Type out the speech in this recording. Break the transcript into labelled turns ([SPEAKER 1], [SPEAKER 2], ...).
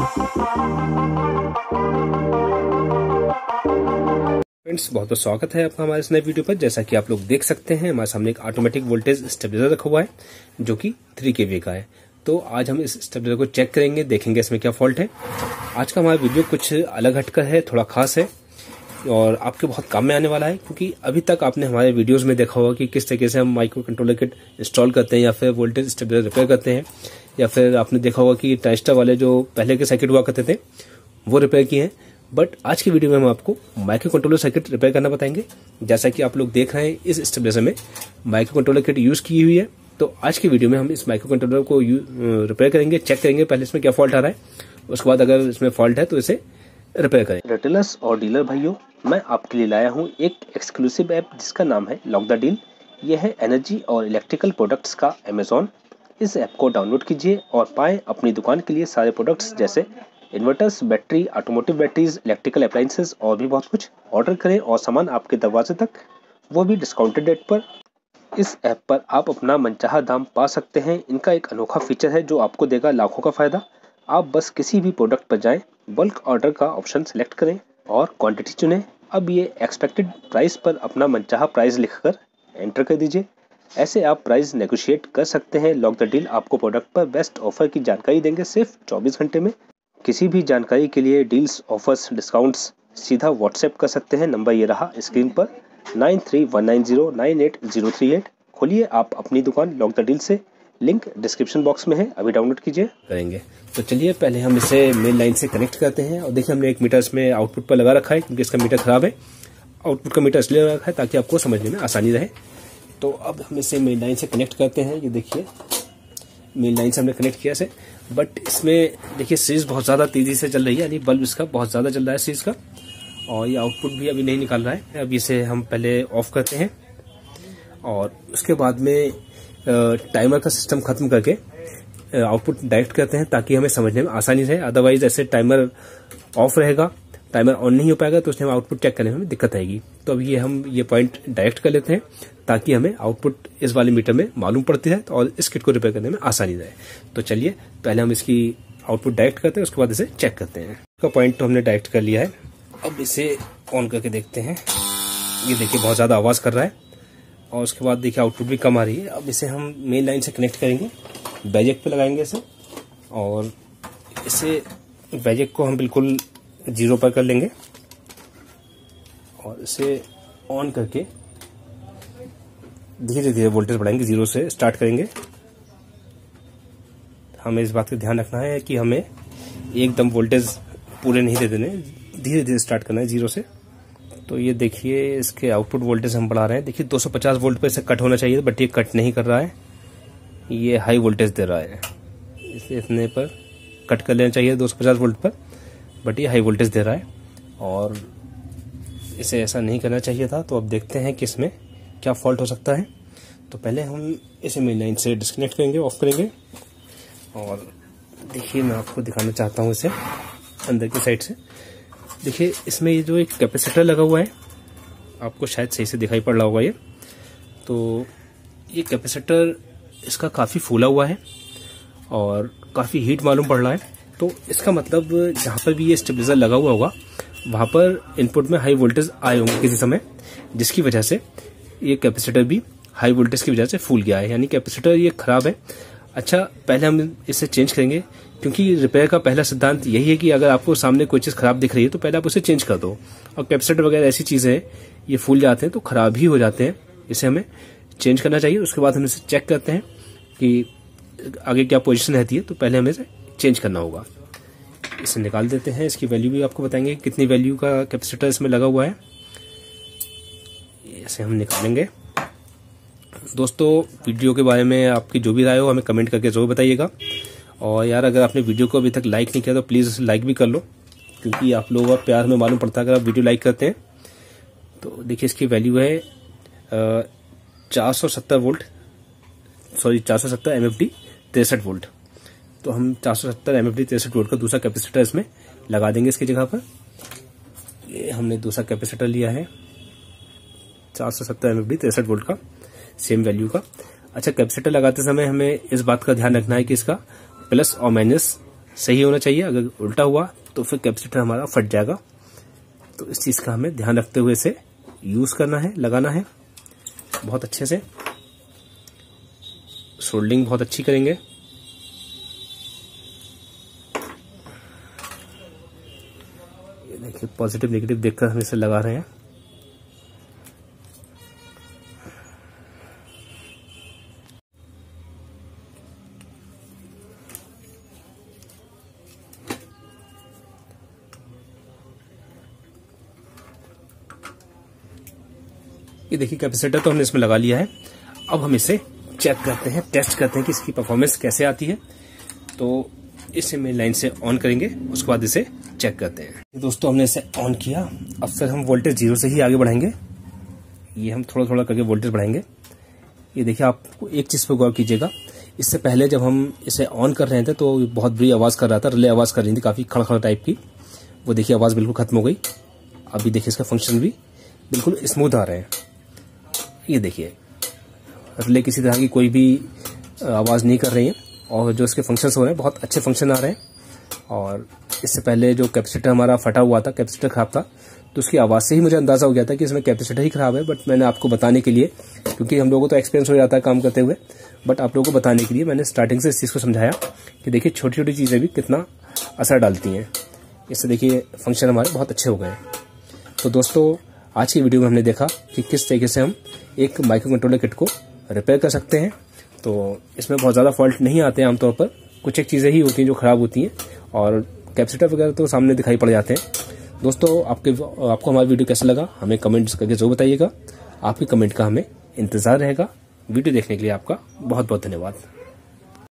[SPEAKER 1] Friends, बहुत बहुत स्वागत है आपका हमारे इस नए वीडियो पर। जैसा कि आप लोग देख सकते हैं, हमारे सामने एक ऑटोमेटिक वोल्टेज स्टेबलाइजर रखा हुआ है जो कि 3 kVA का है। तो आज हम इस स्टेबलाइजर को चेक करेंगे, देखेंगे इसमें क्या फॉल्ट है। आज का हमारा वीडियो कुछ अलग हटकर है, थोड़ा खास है और आपके बहुत काम में आने वाला है, क्योंकि अभी तक आपने हमारे वीडियोस में देखा होगा कि किस तरीके से हम माइक्रो कंट्रोलर किट इंस्टॉल करते हैं या फिर वोल्टेज स्टेबलाइजर रिपेयर करते हैं, या फिर आपने देखा होगा कि ट्रांजिस्टर वाले जो पहले के सर्किट हुआ करते थे वो रिपेयर किए हैं। बट आज की वीडियो में हम आपको माइक्रो कंट्रोलर सर्किट रिपेयर करना बताएंगे। जैसा कि आप लोग देख रहे हैं, इस स्टेबलाइजर में माइक्रो कंट्रोलर किट यूज की हुई है। तो आज की वीडियो में हम इस माइक्रो कंट्रोलर को रिपेयर करेंगे, चेक करेंगे पहले इसमें क्या फॉल्ट आ रहा है, उसके बाद अगर इसमें फॉल्ट है तो इसे रिपेयर करें। रिटेलर्स और डीलर भाइयों, मैं आपके लिए लाया हूँ एक एक्सक्लूसिव ऐप जिसका नाम है लॉक द डील। यह है एनर्जी और इलेक्ट्रिकल प्रोडक्ट्स का अमेज़न। इस ऐप को डाउनलोड कीजिए और पाएं अपनी दुकान के लिए सारे प्रोडक्ट्स जैसे inverters, battery, automotive batteries, electrical appliances और भी बहुत कुछ। ऑर्डर करें और सामान आपके दरवाजे तक, वो भी डिस्काउंटेड रेट पर। इस ऐप पर आप अपना मनचाहा दाम पा सकते हैं। इनका एक अनोखा फीचर है जो आपको देगा लाखों का फायदा। आप बस किसी भी प्रोडक्ट पर जाएं, बल्क ऑर्डर का ऑप्शन सेलेक्ट करें और क्वांटिटी चुनें। अब ये एक्सपेक्टेड प्राइस पर अपना मनचाहा प्राइस लिखकर एंटर कर दीजिए। ऐसे आप प्राइस नेगोशिएट कर सकते हैं। लॉक द डील आपको प्रोडक्ट पर बेस्ट ऑफर की जानकारी देंगे सिर्फ 24 घंटे में। किसी भी जानकारी के लिए डील्स, ऑफर्स, डिस्काउंट्स सीधा व्हाट्सएप कर सकते हैं। नंबर ये रहा स्क्रीन पर 9319098038। खोलिए आप अपनी दुकान लॉक द डील से, लिंक डिस्क्रिप्शन बॉक्स में है, अभी डाउनलोड कीजिए। करेंगे तो चलिए पहले हम इसे मेन लाइन से कनेक्ट करते हैं। और देखिए, हमने एक मीटर इसमें आउटपुट पर लगा रखा है क्योंकि इसका मीटर खराब है। आउटपुट का मीटर इसलिए लगा रखा है ताकि आपको समझने में आसानी रहे। तो अब हम इसे मेन लाइन से कनेक्ट करते हैं। ये देखिए, मेन लाइन से हमने कनेक्ट किया इसे, बट इसमें देखिए सीरीज बहुत ज्यादा तेजी से चल रही है, यानी बल्ब इसका बहुत ज्यादा चल रहा है सीरीज का, और ये आउटपुट भी अभी नहीं निकाल रहा है। अब इसे हम पहले ऑफ करते हैं और उसके बाद में टाइमर का सिस्टम खत्म करके आउटपुट डायरेक्ट करते हैं ताकि हमें समझने में आसानी रहे। अदरवाइज ऐसे टाइमर ऑफ रहेगा, टाइमर ऑन नहीं हो पाएगा तो उसमें हम आउटपुट चेक करने में दिक्कत आएगी। तो अब हम ये पॉइंट डायरेक्ट कर लेते हैं ताकि हमें आउटपुट इस वाले मीटर में मालूम पड़ती है और इस किट को रिपेयर करने में आसानी रहे। तो चलिए पहले हम इसकी आउटपुट डायरेक्ट करते हैं, उसके बाद इसे चेक करते हैं। इसका पॉइंट तो हमने डायरेक्ट कर लिया है। अब इसे ऑन करके देखते हैं। ये देखिए बहुत ज्यादा आवाज कर रहा है और उसके बाद देखिए आउटपुट भी कम आ रही है। अब इसे हम मेन लाइन से कनेक्ट करेंगे, बैजेक पे लगाएंगे इसे, और इसे बैजेक को हम बिल्कुल 0 पर कर लेंगे और इसे ऑन करके धीरे धीरे वोल्टेज बढ़ाएंगे। 0 से स्टार्ट करेंगे। हमें इस बात का ध्यान रखना है कि हमें एकदम वोल्टेज पूरे नहीं दे देने, धीरे धीरे स्टार्ट करना है 0 से। तो ये देखिए, इसके आउटपुट वोल्टेज हम बढ़ा रहे हैं। देखिए 250 वोल्ट पे इसे कट होना चाहिए, बट ये कट नहीं कर रहा है, ये हाई वोल्टेज दे रहा है। इसे इतने पर कट कर लेना चाहिए 250 वोल्ट पर, बट ये हाई वोल्टेज दे रहा है और इसे ऐसा नहीं करना चाहिए था। तो अब देखते हैं कि इसमें क्या फॉल्ट हो सकता है। तो पहले हम इसे मेन लाइन से डिस्कनेक्ट करेंगे, ऑफ करेंगे, और देखिए मैं आपको दिखाना चाहता हूँ इसे अंदर की साइड से। देखिए इसमें ये जो एक कैपेसिटर लगा हुआ है, आपको शायद सही से दिखाई पड़ रहा होगा ये। तो ये कैपेसिटर इसका काफ़ी फूला हुआ है और काफ़ी हीट मालूम पड़ रहा है। तो इसका मतलब जहाँ पर भी ये स्टेबलाइजर लगा हुआ होगा वहाँ पर इनपुट में हाई वोल्टेज आए होंगे किसी समय, जिसकी वजह से ये कैपेसिटर भी हाई वोल्टेज की वजह से फूल गया है, यानी कैपेसिटर ये खराब है। अच्छा, पहले हम इसे चेंज करेंगे, क्योंकि रिपेयर का पहला सिद्धांत यही है कि अगर आपको सामने कोई चीज़ खराब दिख रही है तो पहले आप उसे चेंज कर दो। और कैपेसिटर वगैरह ऐसी चीज़ें हैं, ये फूल जाते हैं तो खराब ही हो जाते हैं, इसे हमें चेंज करना चाहिए। उसके बाद हम इसे चेक करते हैं कि आगे क्या पोजीशन रहती है। तो पहले हमें इसे चेंज करना होगा। इसे निकाल देते हैं, इसकी वैल्यू भी आपको बताएंगे कितनी वैल्यू का कैपेसिटर इसमें लगा हुआ है। इसे हम निकालेंगे। दोस्तों, वीडियो के बारे में आपकी जो भी राय हो हमें कमेंट करके जरूर बताइएगा। और यार, अगर आपने वीडियो को अभी तक लाइक नहीं किया तो प्लीज़ लाइक भी कर लो, क्योंकि आप लोगों का प्यार हमें मालूम पड़ता है अगर आप वीडियो लाइक करते हैं। तो देखिए इसकी वैल्यू है 470 वोल्ट, सॉरी 470 MFD 63 वोल्ट। तो हम 470 MFD 63 वोल्ट का दूसरा कैपेसिटर इसमें लगा देंगे इसकी जगह पर। ये हमने दूसरा कैपेसिटर लिया है 470 MFD 63 वोल्ट का, सेम वैल्यू का। अच्छा, कैपेसिटर लगाते समय हमें इस बात का ध्यान रखना है कि इसका प्लस और माइनस सही होना चाहिए। अगर उल्टा हुआ तो फिर कैपेसिटर हमारा फट जाएगा। तो इस चीज़ का हमें ध्यान रखते हुए इसे यूज़ करना है, लगाना है बहुत अच्छे से। सोल्डरिंग बहुत अच्छी करेंगे। ये देखिए पॉजिटिव नेगेटिव देखकर हम इसे लगा रहे हैं। ये देखिए कैपेसिटर तो हमने इसमें लगा लिया है। अब हम इसे चेक करते हैं, टेस्ट करते हैं कि इसकी परफॉर्मेंस कैसे आती है। तो इसे मेन लाइन से ऑन करेंगे, उसके बाद इसे चेक करते हैं। दोस्तों हमने इसे ऑन किया। अब फिर हम वोल्टेज 0 से ही आगे बढ़ाएंगे। ये हम थोड़ा थोड़ा करके वोल्टेज बढ़ाएंगे। ये देखिए आपको एक चीज़ पर गौर कीजिएगा, इससे पहले जब हम इसे ऑन कर रहे थे तो बहुत बुरी आवाज़ कर रहा था, रिले आवाज़ कर रही थी काफ़ी खड़खड़ टाइप की। वो देखिए आवाज़ बिल्कुल खत्म हो गई। अभी देखिए इसका फंक्शन भी बिल्कुल स्मूथ आ रहे हैं। ये देखिए रिले किसी तरह की कोई भी आवाज़ नहीं कर रही है और जो इसके फंक्शंस हो रहे हैं बहुत अच्छे फंक्शन आ रहे हैं। और इससे पहले जो कैपेसिटर हमारा फटा हुआ था, कैपेसिटर खराब था, तो उसकी आवाज़ से ही मुझे अंदाज़ा हो गया था कि इसमें कैपेसिटर ही खराब है। बट मैंने आपको बताने के लिए, क्योंकि हम लोगों को तो एक्सपीरियंस हो जाता है काम करते हुए, बट आप लोगों को बताने के लिए मैंने स्टार्टिंग से इस चीज़ को समझाया कि देखिए छोटी छोटी चीज़ें भी कितना असर डालती हैं। इससे देखिए फंक्शन हमारे बहुत अच्छे हो गए हैं। तो दोस्तों आज की वीडियो में हमने देखा कि किस तरीके से हम एक माइक्रो कंट्रोलर किट को रिपेयर कर सकते हैं। तो इसमें बहुत ज़्यादा फॉल्ट नहीं आते हैं आमतौर पर, कुछ एक चीज़ें ही होती हैं जो ख़राब होती हैं और कैपेसिटर वगैरह तो सामने दिखाई पड़ जाते हैं। दोस्तों आपको हमारा वीडियो कैसा लगा हमें कमेंट्स करके जरूर बताइएगा। आपके कमेंट का हमें इंतज़ार रहेगा। वीडियो देखने के लिए आपका बहुत बहुत धन्यवाद।